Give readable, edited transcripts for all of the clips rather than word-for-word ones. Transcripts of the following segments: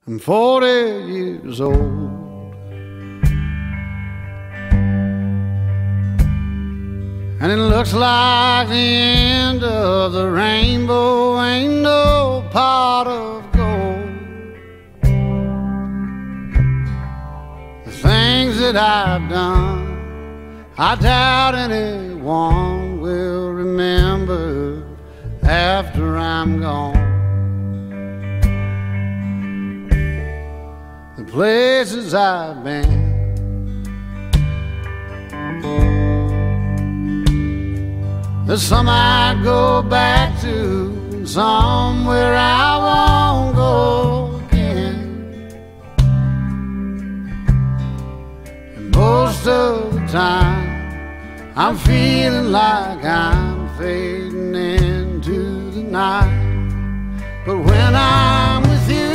I'm 40 years old. And it looks like the end of the rainbow. Ain't no pot of gold. The things that I've done, I doubt anyone will remember after I'm gone. The places I've been, there's some I'd go back to, and some where I won't go again. And most of the time I'm feeling like I'm fading into the night. But when I'm with you,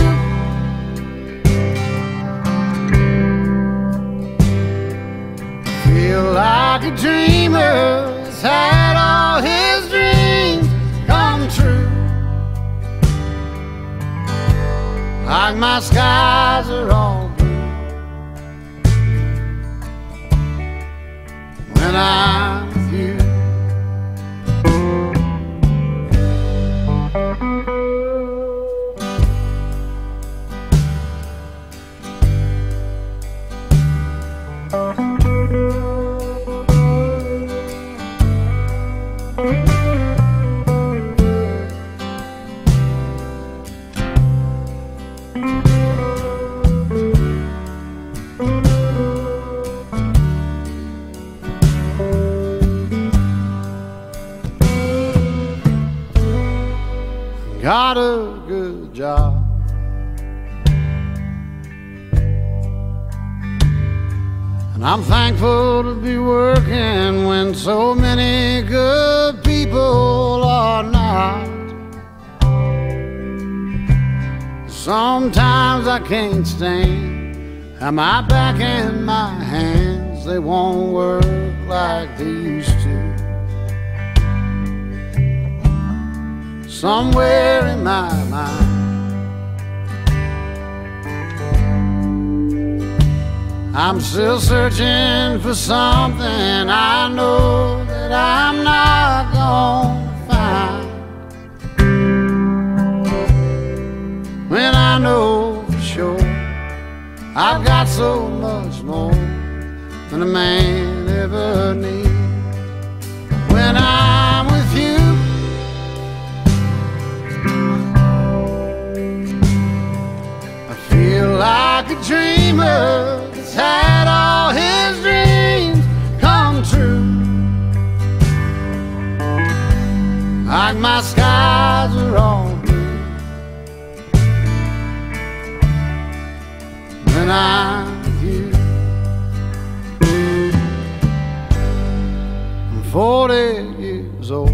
I feel like a dreamer that's had all his dreams come true. Like my skies are all blue when I'm with you. Got a good job, and I'm thankful to be working when so many good people are not. Sometimes I can't stand how my back and my hands, they won't work like they used to. Somewhere in my mind, I'm still searching for something I know that I'm not gonna find. When I know for sure I've got so much more than a man ever needs. When I'm with you, like a dreamer that's had all his dreams come true. Like my skies are all blue when I'm with you. I'm 40 years old,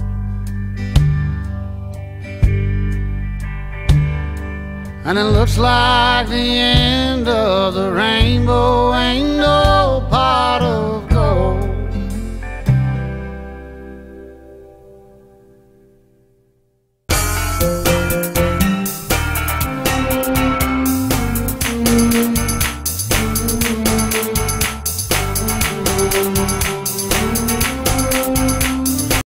and it looks like the end of the rainbow. Ain't no pot of gold.